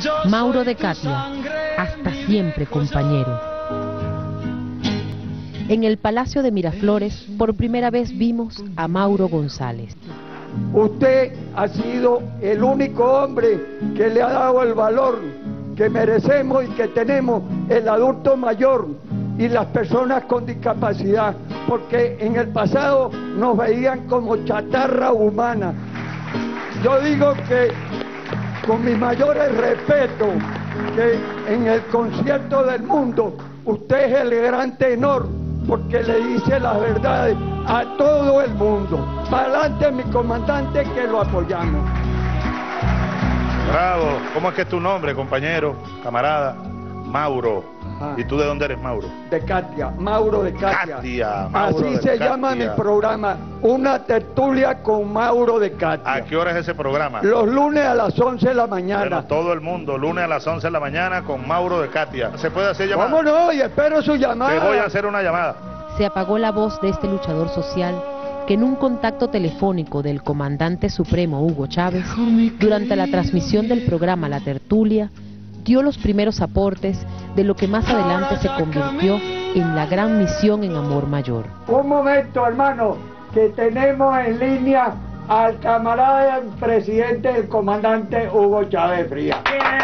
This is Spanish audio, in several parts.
Mauro de Catia, hasta siempre compañero. En el Palacio de Miraflores, por primera vez vimos a Mauro González. Usted ha sido el único hombre que le ha dado el valor que merecemos y que tenemos el adulto mayor y las personas con discapacidad, porque en el pasado nos veían como chatarra humana. Yo digo que, con mis mayores respetos, que en el concierto del mundo usted es el gran tenor, porque le dice las verdades a todo el mundo. Para adelante, mi comandante, que lo apoyamos. Bravo. ¿Cómo es que es tu nombre, compañero, camarada? Mauro. Ajá. ¿Y tú de dónde eres, Mauro? De Catia, Mauro de Catia. Mauro Así de se Catia. llama mi programa, Una Tertulia con Mauro de Catia. ¿A qué hora es ese programa? Los lunes a las 11 de la mañana. Bueno, todo el mundo, lunes a las 11 de la mañana con Mauro de Catia. ¿Se puede hacer llamada? ¿Cómo no? Y espero su llamada. Te voy a hacer una llamada. Se apagó la voz de este luchador social que en un contacto telefónico del comandante supremo Hugo Chávez, durante la transmisión del programa La Tertulia, dio los primeros aportes de lo que más adelante se convirtió en la gran misión en Amor Mayor. Un momento, hermano, que tenemos en línea al camarada del presidente, el comandante Hugo Chávez Frías.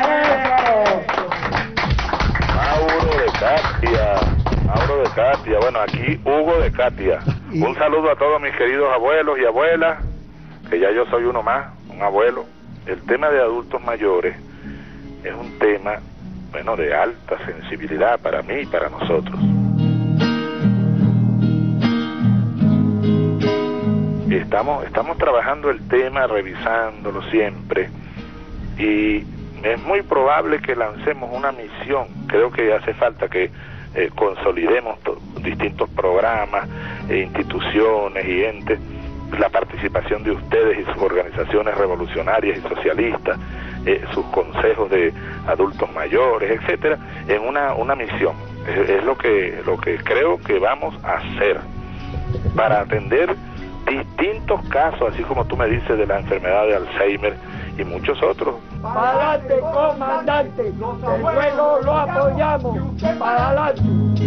Mauro de Catia. Mauro de Catia, bueno, aquí Hugo de Catia. Un saludo a todos mis queridos abuelos y abuelas, que ya yo soy uno más, un abuelo. El tema de adultos mayores es un tema, bueno, de alta sensibilidad para mí y para nosotros. Estamos trabajando el tema, revisándolo siempre, y es muy probable que lancemos una misión. Creo que hace falta que consolidemos distintos programas, instituciones y entes, la participación de ustedes y sus organizaciones revolucionarias y socialistas, sus consejos de adultos mayores, etcétera, en una misión. Es lo que creo que vamos a hacer para atender distintos casos, así como tú me dices, de la enfermedad de Alzheimer y muchos otros. ¡Para adelante, comandante! ¡El pueblo lo apoyamos! ¡Para adelante!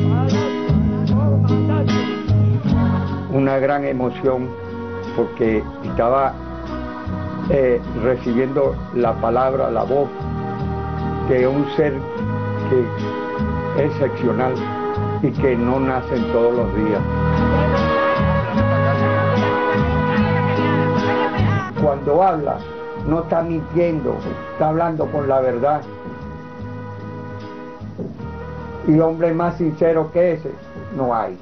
Una gran emoción, porque estaba recibiendo la palabra, la voz de un ser que es excepcional y que no nace todos los días. Cuando habla, no está mintiendo, está hablando con la verdad. Y hombre más sincero que ese, no hay.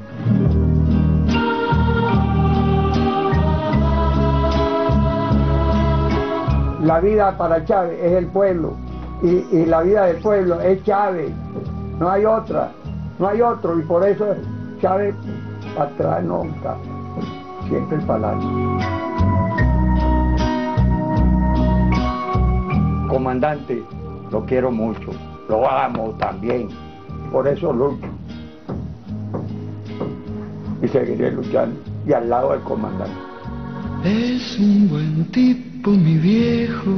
La vida para Chávez es el pueblo, y la vida del pueblo es Chávez. No hay otra, no hay otro, y por eso Chávez atrás nunca, siempre para adelante. Comandante, lo quiero mucho, lo amo también, por eso lucho y seguiré luchando, y al lado del comandante. Es un buen tipo, mi viejo.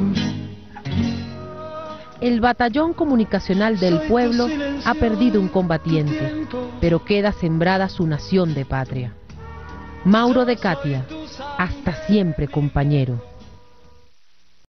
El Batallón Comunicacional del Pueblo ha perdido un combatiente, pero queda sembrada su nación de patria. Mauro de Catia, hasta siempre compañero.